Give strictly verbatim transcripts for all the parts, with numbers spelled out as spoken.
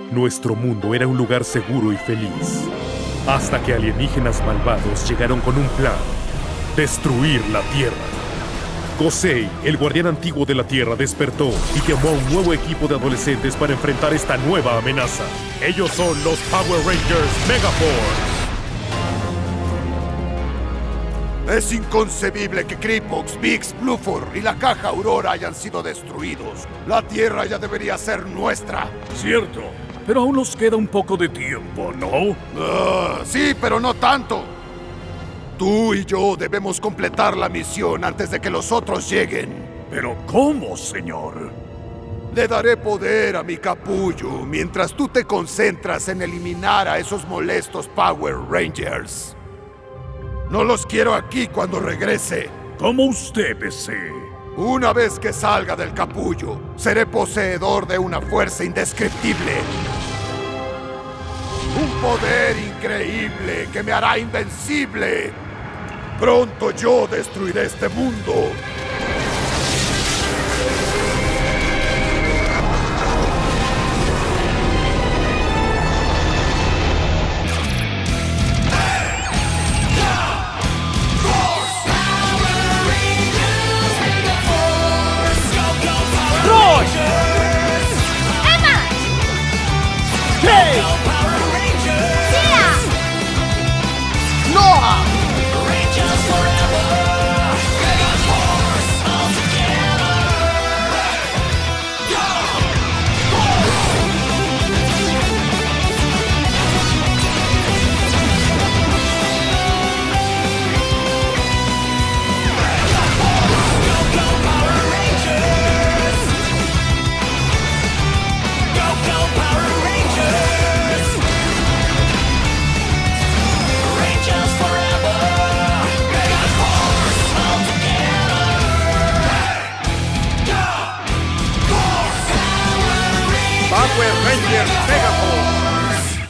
nuestro mundo era un lugar seguro y feliz. Hasta que alienígenas malvados llegaron con un plan: destruir la Tierra. Gosei, el guardián antiguo de la Tierra, despertó y llamó a un nuevo equipo de adolescentes para enfrentar esta nueva amenaza. Ellos son los Power Rangers Megaforce. Es inconcebible que Kripox, Vix, Blufor y la Caja Aurora hayan sido destruidos. La Tierra ya debería ser nuestra. Cierto, pero aún nos queda un poco de tiempo, ¿no? Uh, sí, pero no tanto. Tú y yo debemos completar la misión antes de que los otros lleguen. ¿Pero cómo, señor? Le daré poder a mi capullo mientras tú te concentras en eliminar a esos molestos Power Rangers. No los quiero aquí cuando regrese. Como usted desee. Una vez que salga del capullo, seré poseedor de una fuerza indescriptible. Un poder increíble que me hará invencible. Pronto yo destruiré este mundo. Power Rangers Megaforce.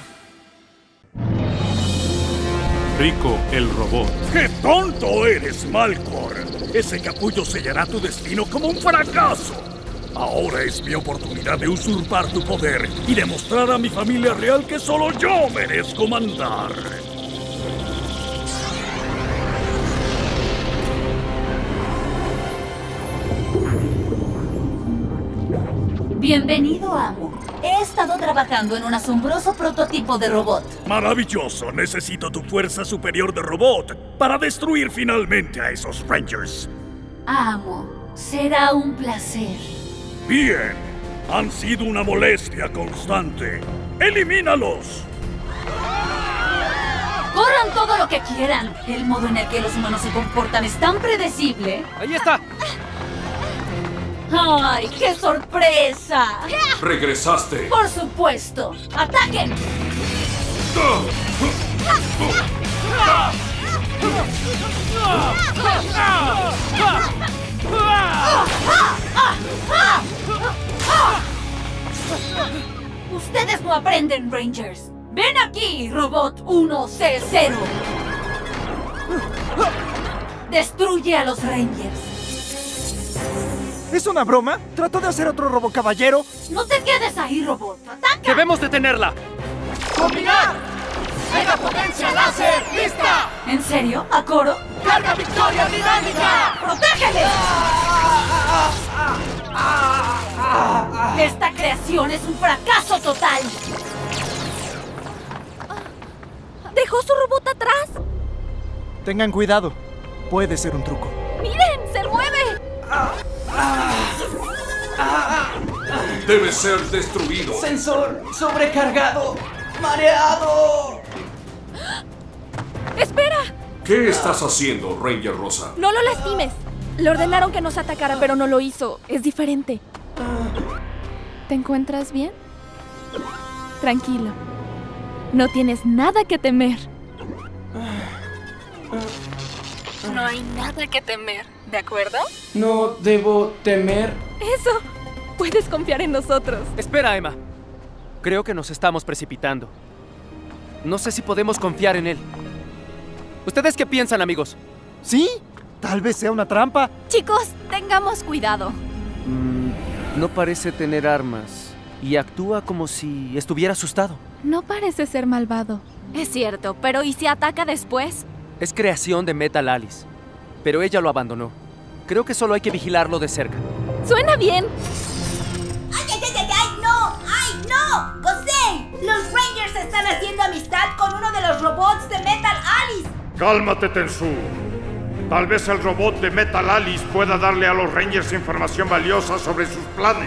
Rico, el robot. ¡Qué tonto eres, Malcor! Ese capullo sellará tu destino como un fracaso. Ahora es mi oportunidad de usurpar tu poder y demostrar a mi familia real que solo yo merezco mandar. Bienvenido, amo. He estado trabajando en un asombroso prototipo de robot. Maravilloso. Necesito tu fuerza superior de robot para destruir finalmente a esos Rangers. Amo, será un placer. Bien. Han sido una molestia constante. ¡Elimínalos! ¡Corran todo lo que quieran! El modo en el que los humanos se comportan es tan predecible. ¡Ahí está! ¡Ay, qué sorpresa! ¡Regresaste! ¡Por supuesto! ¡Ataquen! ¡Ustedes no aprenden, Rangers! ¡Ven aquí, Robot uno C cero! ¡Destruye a los Rangers! ¿Es una broma? ¿Trató de hacer otro robocaballero? ¡No te quedes ahí, Robot! ¡Ataca! ¡Debemos detenerla! ¡Combinar! ¡Mega potencia láser! ¡Lista! ¿En serio? ¿A coro? ¡Carga victoria dinámica! ¡Protégeles! ¡Esta creación es un fracaso total! ¿Dejó su robot atrás? Tengan cuidado. Puede ser un truco. ¡Miren! ¡Se mueve! Debe ser destruido. Sensor sobrecargado. Mareado. ¡Espera! ¿Qué estás haciendo, Ranger Rosa? No lo lastimes. Le ordenaron que nos atacara, pero no lo hizo. Es diferente. ¿Te encuentras bien? Tranquilo. No tienes nada que temer. No hay nada que temer, ¿de acuerdo? No debo temer. Eso. Puedes confiar en nosotros. Espera, Emma. Creo que nos estamos precipitando. No sé si podemos confiar en él. ¿Ustedes qué piensan, amigos? ¿Sí? Tal vez sea una trampa. Chicos, tengamos cuidado. Mm, no parece tener armas. Y actúa como si estuviera asustado. No parece ser malvado. Es cierto, pero ¿y si ataca después? Es creación de Metal Alice, pero ella lo abandonó. Creo que solo hay que vigilarlo de cerca. ¡Suena bien! ¡Ay, ay, ay, ay, ay! ¡No! ¡Ay, no! ¡Gosei! Los Rangers están haciendo amistad con uno de los robots de Metal Alice. Cálmate, Tensu. Tal vez el robot de Metal Alice pueda darle a los Rangers información valiosa sobre sus planes.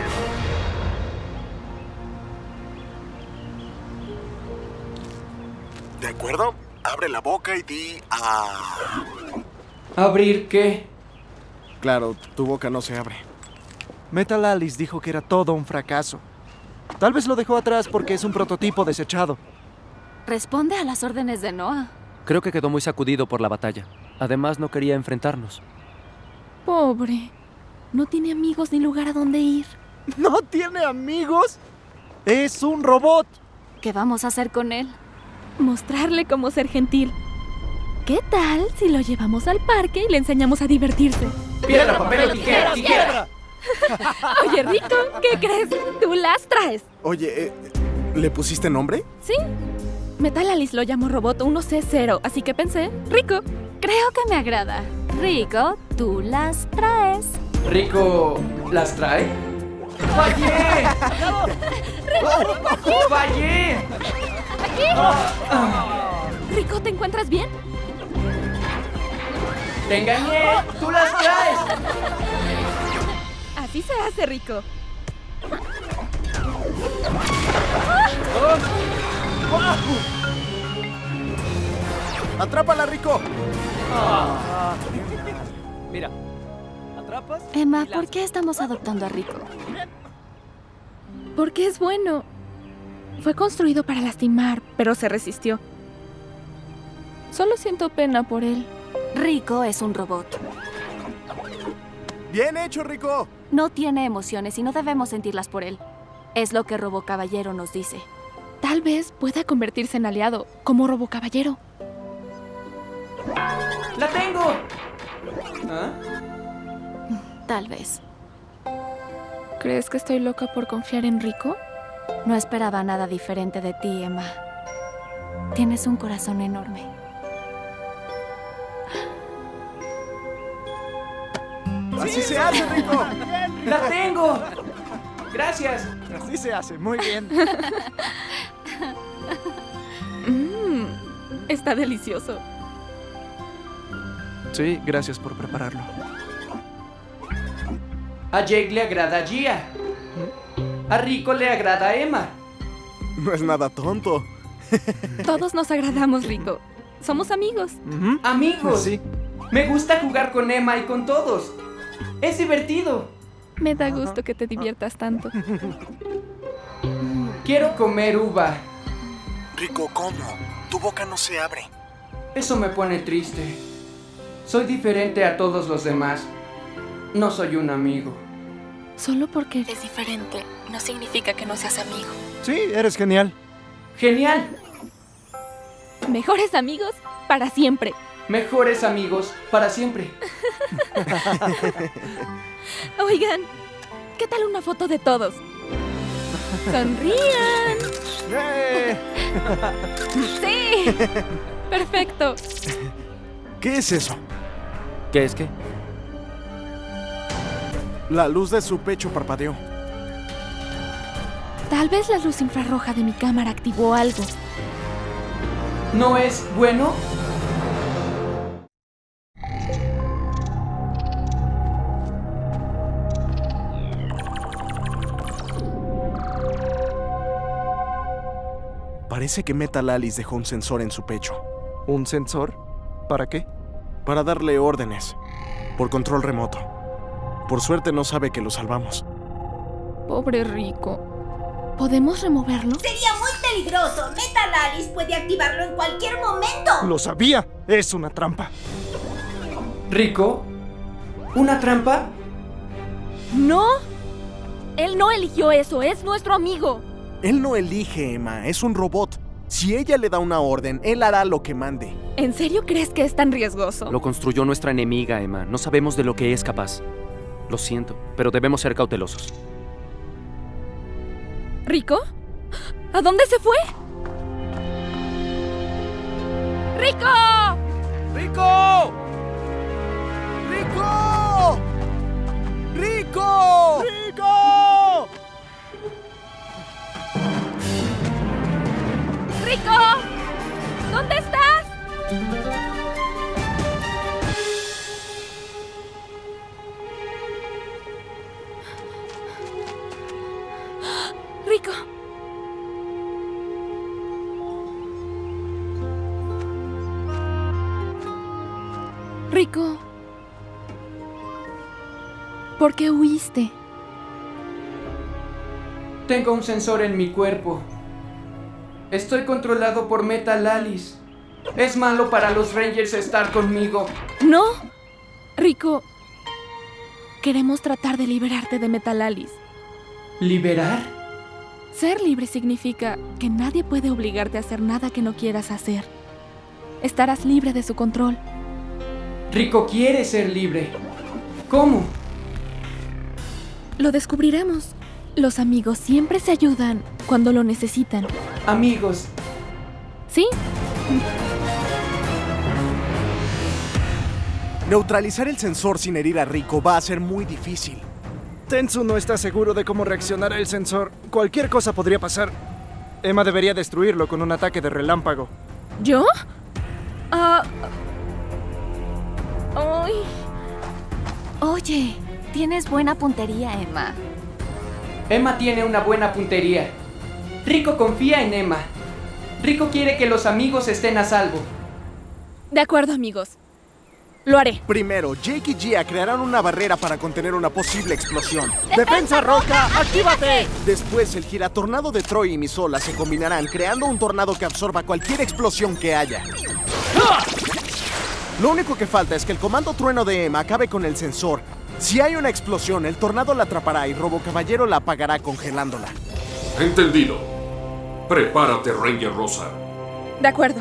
¿De acuerdo? Abre la boca y di ah. ¿Abrir qué? Claro, tu boca no se abre. Metal Alice dijo que era todo un fracaso. Tal vez lo dejó atrás porque es un prototipo desechado. Responde a las órdenes de Noah. Creo que quedó muy sacudido por la batalla. Además, no quería enfrentarnos. Pobre. No tiene amigos ni lugar a donde ir. ¿No tiene amigos? ¡Es un robot! ¿Qué vamos a hacer con él? Mostrarle cómo ser gentil. ¿Qué tal si lo llevamos al parque y le enseñamos a divertirse? ¡Piedra, papel o tijera! ¡Tijera! Oye, Rico, ¿qué crees? Tú las traes. Oye, eh, ¿le pusiste nombre? Sí. Metal Alice lo llamó Robot uno C cero, así que pensé, Rico. Creo que me agrada. Rico, tú las traes. ¿Rico las trae? ¡Fallé! ¡Rico! ¡Fallé! ¡Aquí! Rico, ¿te encuentras bien? ¡Te engañé! ¡Tú las traes! Así se hace, Rico. ¡Atrápala, Rico! Ah. Mira, atrapas. Emma, ¿por qué estamos adoptando a Rico? Porque es bueno. Fue construido para lastimar, pero se resistió. Solo siento pena por él. Rico es un robot. ¡Bien hecho, Rico! No tiene emociones y no debemos sentirlas por él. Es lo que Robocaballero nos dice. Tal vez pueda convertirse en aliado, como Robocaballero. ¡La tengo! ¿Ah? Tal vez. ¿Crees que estoy loca por confiar en Rico? No esperaba nada diferente de ti, Emma. Tienes un corazón enorme. ¡Así se hace, Rico! ¡La tengo! ¡Gracias! Así se hace, muy bien. Mmm, está delicioso. Sí, gracias por prepararlo. A Jake le agrada a Gia. A Rico le agrada a Emma. No es nada tonto. Todos nos agradamos, Rico. Somos amigos. Uh-huh. ¿Amigos? Sí. Me gusta jugar con Emma y con todos. Es divertido. Me da gusto que te diviertas tanto. Quiero comer uva. Rico, ¿cómo? Tu boca no se abre. Eso me pone triste. Soy diferente a todos los demás. No soy un amigo. Solo porque eres diferente no significa que no seas amigo. Sí, eres genial. ¡Genial! Mejores amigos para siempre. Mejores amigos para siempre. Oigan, ¿qué tal una foto de todos? ¡Sonrían! ¡Eh! ¡Sí! ¡Perfecto! ¿Qué es eso? ¿Qué es qué? La luz de su pecho parpadeó. Tal vez la luz infrarroja de mi cámara activó algo. ¿No es bueno? Parece que Metal Alice dejó un sensor en su pecho. ¿Un sensor? ¿Para qué? Para darle órdenes. Por control remoto. Por suerte no sabe que lo salvamos. Pobre Rico. ¿Podemos removerlo? Sería muy peligroso. Metal Alice puede activarlo en cualquier momento. ¡Lo sabía! Es una trampa. ¿Rico? ¿Una trampa? ¡No! Él no eligió eso. Es nuestro amigo. Él no elige, Emma. Es un robot. Si ella le da una orden, él hará lo que mande. ¿En serio crees que es tan riesgoso? Lo construyó nuestra enemiga, Emma. No sabemos de lo que es capaz. Lo siento, pero debemos ser cautelosos. ¿Rico? ¿A dónde se fue? ¡Rico! ¡Rico! ¡Rico! ¡Rico! ¡Rico! ¡Rico! ¿Dónde estás? ¡Rico! Rico, ¿por qué huiste? Tengo un sensor en mi cuerpo. Estoy controlado por Metal Alice. Es malo para los Rangers estar conmigo. No, Rico. Queremos tratar de liberarte de Metal Alice. ¿Liberar? Ser libre significa que nadie puede obligarte a hacer nada que no quieras hacer. Estarás libre de su control. Rico quiere ser libre. ¿Cómo? Lo descubriremos. Los amigos siempre se ayudan cuando lo necesitan. Amigos. ¿Sí? Neutralizar el sensor sin herir a Rico va a ser muy difícil. Tensu no está seguro de cómo reaccionará el sensor. Cualquier cosa podría pasar. Emma debería destruirlo con un ataque de relámpago. ¿Yo? Ah... Ay. Oye, tienes buena puntería, Emma. Emma tiene una buena puntería. Rico confía en Emma. Rico quiere que los amigos estén a salvo. De acuerdo, amigos. Lo haré. Primero, Jake y Gia crearán una barrera para contener una posible explosión. ¡Defensa roca, actívate! Después, el giratornado de Troy y Misola se combinarán creando un tornado que absorba cualquier explosión que haya. Lo único que falta es que el comando trueno de Emma acabe con el sensor. Si hay una explosión, el tornado la atrapará y Robocaballero la apagará congelándola. Entendido. Prepárate, Ranger Rosa. De acuerdo.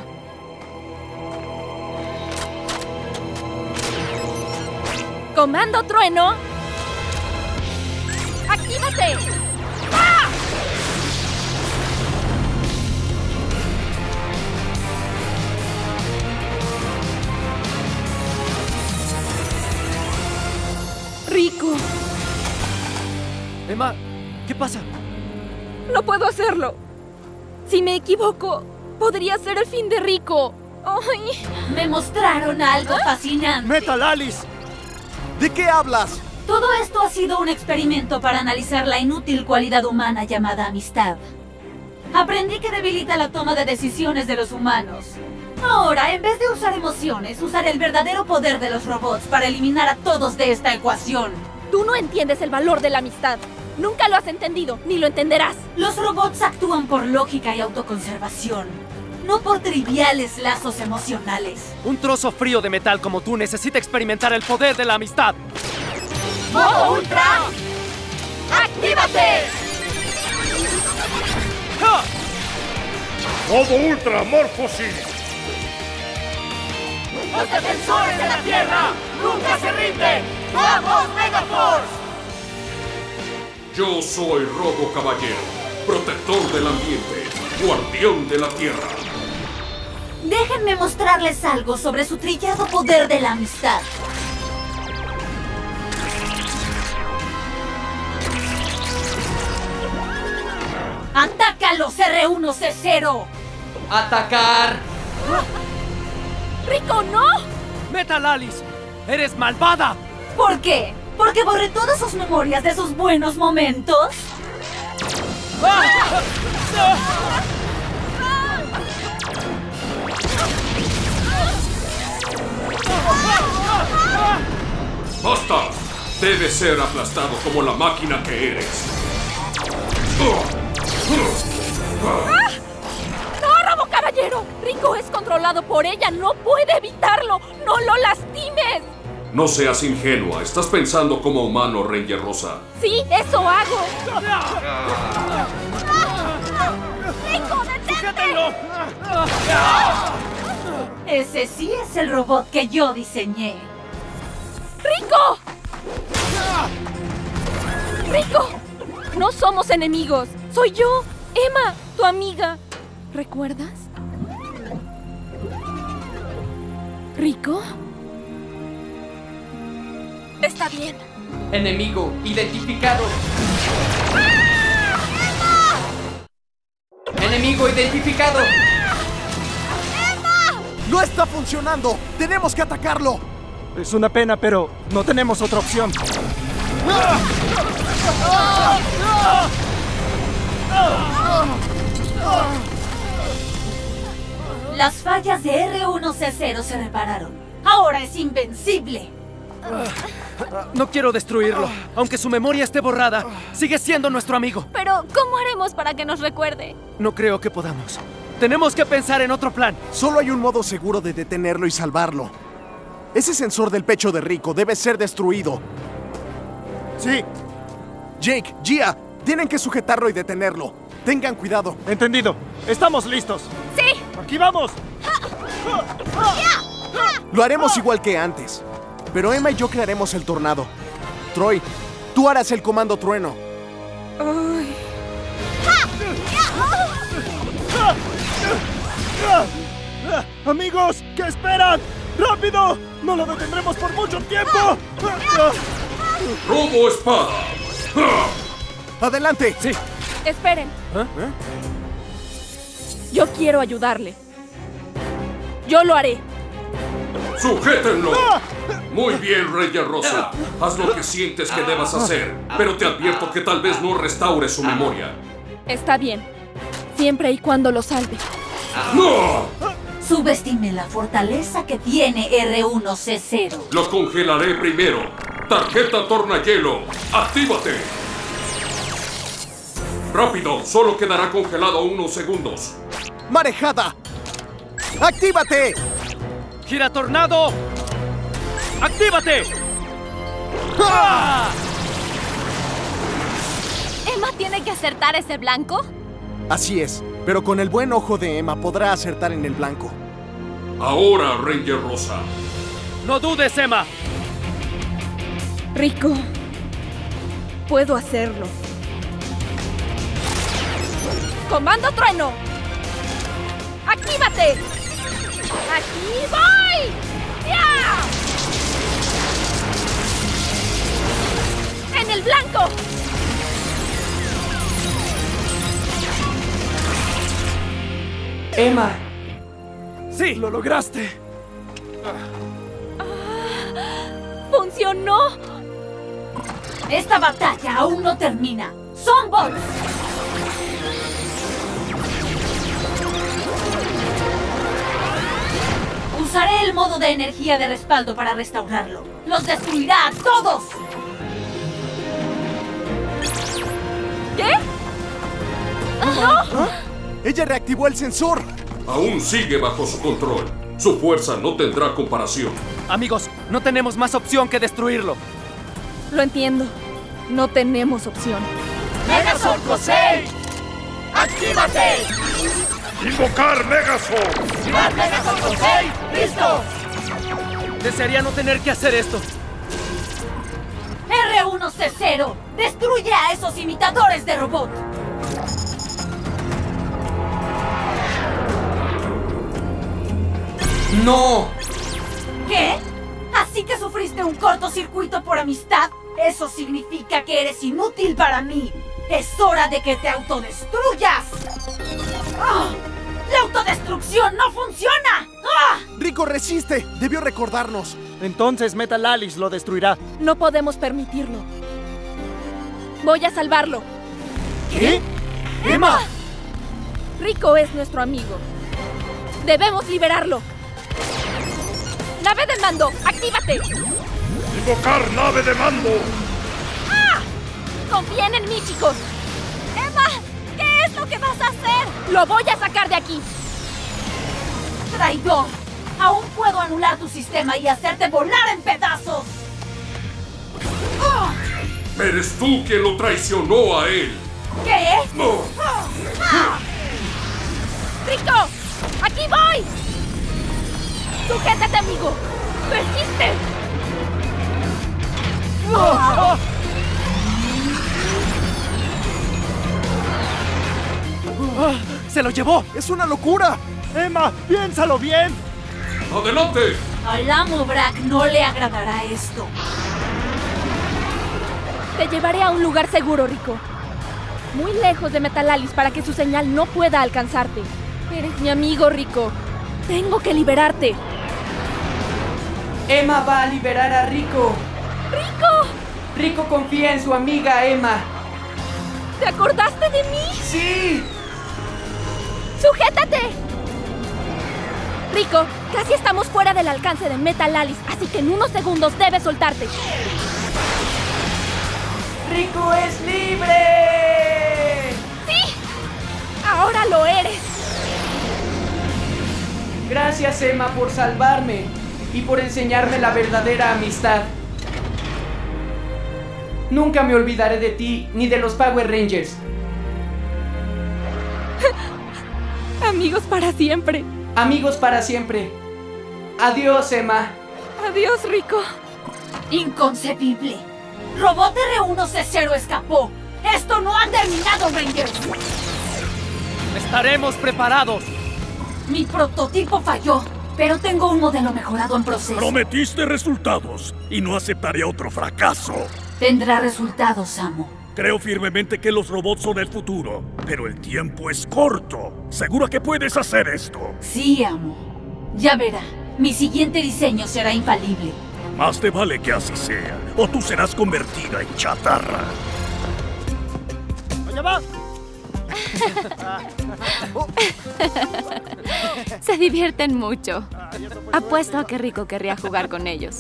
¡Comando trueno! ¡Actívate! ¡Ah! Rico. Emma, ¿qué pasa? No puedo hacerlo. Si me equivoco, podría ser el fin de Rico. ¡Ay! Me mostraron algo fascinante. ¡Metal Alice! ¿De qué hablas? Todo esto ha sido un experimento para analizar la inútil cualidad humana llamada amistad. Aprendí que debilita la toma de decisiones de los humanos. Ahora, en vez de usar emociones, usaré el verdadero poder de los robots para eliminar a todos de esta ecuación. Tú no entiendes el valor de la amistad. Nunca lo has entendido, ni lo entenderás. Los robots actúan por lógica y autoconservación, no por triviales lazos emocionales. Un trozo frío de metal como tú necesita experimentar el poder de la amistad. ¡Modo Ultra! ¡Actívate! ¡Ja! ¡Modo Ultra Morphosis! ¡Los defensores de la Tierra nunca se rinden! ¡Vamos, Megaforce! Yo soy Robocaballero, protector del ambiente, guardián de la Tierra. Déjenme mostrarles algo sobre su trillado poder de la amistad. ¡Ataca a los R uno C cero! ¡Atacar! ¡Rico, no! ¡Metal Alice! ¡Eres malvada! ¿Por qué? ¿Porque borré todas sus memorias de sus buenos momentos? ¡Basta! Debes ser aplastado como la máquina que eres. ¡No, Robocaballero! Rico es controlado por ella, no puede evitarlo. ¡No lo lastimes! No seas ingenua, estás pensando como humano, Ranger Rosa. Sí, eso hago. ¡Rico, detente! Ese sí es el robot que yo diseñé. ¡Rico! ¡Rico! No somos enemigos. Soy yo, Emma, tu amiga. ¿Recuerdas? ¿Rico? Está bien. Enemigo identificado. ¡Ah! ¡Emma! Enemigo identificado. ¡Ah! ¡Emma! ¡No está funcionando! ¡Tenemos que atacarlo! Es una pena, pero no tenemos otra opción. Las fallas de R uno C cero se repararon. Ahora es invencible. No quiero destruirlo. Aunque su memoria esté borrada, sigue siendo nuestro amigo. Pero, ¿cómo haremos para que nos recuerde? No creo que podamos. Tenemos que pensar en otro plan. Solo hay un modo seguro de detenerlo y salvarlo. Ese sensor del pecho de Rico debe ser destruido. Sí. Jake, Gia, tienen que sujetarlo y detenerlo. Tengan cuidado. Entendido. Estamos listos. ¡Sí! ¡Aquí vamos! Lo haremos igual que antes. Pero Emma y yo crearemos el tornado. Troy, tú harás el comando trueno. Ay. ¡Amigos! ¿Qué esperan? ¡Rápido! ¡No lo detendremos por mucho tiempo! ¡Robo espada! ¡Adelante! Sí. Esperen. ¿Eh? Yo quiero ayudarle. Yo lo haré. ¡Sujétenlo! Muy bien, Ranger Rosa. Haz lo que sientes que debas hacer, pero te advierto que tal vez no restaure su memoria. Está bien. Siempre y cuando lo salve. ¡No! Subestime la fortaleza que tiene R uno C cero. Lo congelaré primero. Tarjeta tornahielo, actívate. Rápido, solo quedará congelado unos segundos. ¡Marejada! ¡Actívate! ¡Gira tornado! ¡Actívate! ¡Ah! ¿Emma tiene que acertar ese blanco? Así es, pero con el buen ojo de Emma podrá acertar en el blanco. Ahora, Ranger Rosa. ¡No dudes, Emma! Rico, puedo hacerlo. ¡Comando trueno! ¡Actívate! ¡Aquí voy! ¡Ya! ¡En el blanco! Emma. ¡Sí! ¡Lo lograste! ¡Funcionó! Esta batalla aún no termina. ¡Son bots! Usaré el modo de energía de respaldo para restaurarlo. ¡Los destruirá a todos! ¿Qué? ¡No! ¡Ella reactivó el sensor! Aún sigue bajo su control. Su fuerza no tendrá comparación. Amigos, no tenemos más opción que destruirlo. Lo entiendo. No tenemos opción. ¡Megazord Kosei! ¡Actívate! ¡Invocar Megazord! ¡Activar Megazord Kosei! ¡Listo! Desearía no tener que hacer esto. R uno C cero, destruye a esos imitadores de robot. ¡No! ¿Qué? ¿Así que sufriste un cortocircuito por amistad? Eso significa que eres inútil para mí. ¡Es hora de que te autodestruyas! ¡Oh! ¡La autodestrucción no funciona! ¡Ah! ¡Rico resiste! Debió recordarnos. Entonces Metal Alice lo destruirá. No podemos permitirlo. Voy a salvarlo. ¿Qué? ¡Emma! Rico es nuestro amigo. Debemos liberarlo. ¡Nave del mando! ¡Actívate! ¡Invocar nave de mando! ¡Ah! ¡Confíen en mí, chicos! ¡Emma! ¿Qué es lo que vas a hacer? ¡Lo voy a sacar de aquí! ¡Traidor! Aún puedo anular tu sistema y hacerte volar en pedazos. ¡Ah! Eres tú quien lo traicionó a él. ¿Qué? No. ¡Ah! ¡Rico! ¡Aquí voy! ¡Sujétate, amigo! ¡Persiste! ¡Oh! ¡Se lo llevó! ¡Es una locura! ¡Emma, piénsalo bien! ¡Adelante! Al amo Brack no le agradará esto. Te llevaré a un lugar seguro, Rico. Muy lejos de Metallalis para que su señal no pueda alcanzarte. Eres mi amigo, Rico. Tengo que liberarte. Emma va a liberar a Rico. ¡Rico! Rico confía en su amiga Emma. ¿Te acordaste de mí? ¡Sí! ¡Sujétate! Rico, casi estamos fuera del alcance de Metallalis, así que en unos segundos debes soltarte. ¡Rico es libre! ¡Sí! ¡Ahora lo eres! Gracias, Emma, por salvarme y por enseñarme la verdadera amistad. Nunca me olvidaré de ti ni de los Power Rangers. Amigos para siempre. Amigos para siempre. Adiós, Emma. Adiós, Rico. Inconcebible. Robot R uno C cero escapó. ¡Esto no ha terminado, Rangers! ¡Estaremos preparados! Mi prototipo falló, pero tengo un modelo mejorado en proceso. Prometiste resultados y no aceptaré otro fracaso. Tendrá resultados, amo. Creo firmemente que los robots son el futuro, pero el tiempo es corto. ¿Segura que puedes hacer esto? Sí, amo. Ya verá, mi siguiente diseño será infalible. Más te vale que así sea, o tú serás convertida en chatarra. ¡Allá va! Se divierten mucho. Apuesto a que Rico querría jugar con ellos.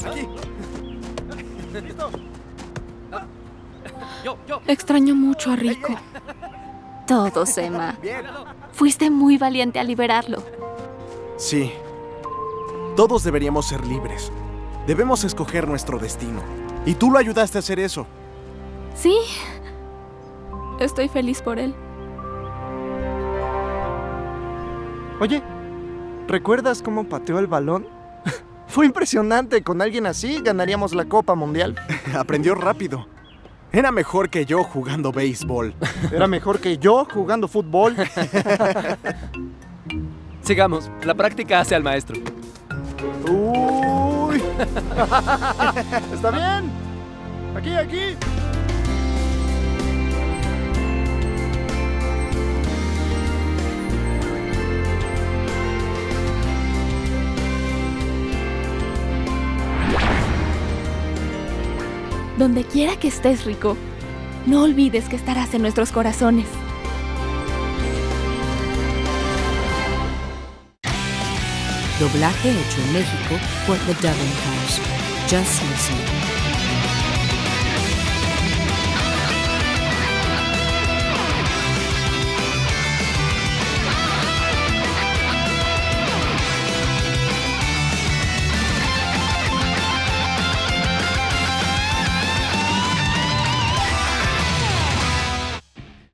Extraño mucho a Rico. Todos, Emma. Fuiste muy valiente al liberarlo. Sí. Todos deberíamos ser libres. Debemos escoger nuestro destino. Y tú lo ayudaste a hacer eso. Sí. Estoy feliz por él. Oye, ¿recuerdas cómo pateó el balón? Fue impresionante. Con alguien así ganaríamos la Copa Mundial. Aprendió rápido. Era mejor que yo jugando béisbol. Era mejor que yo jugando fútbol. Sigamos. La práctica hace al maestro. ¡Uy! ¿Está bien? Aquí, aquí. Donde quiera que estés, Rico, no olvides que estarás en nuestros corazones. Doblaje hecho en México por The Dubbing House. Just Listen.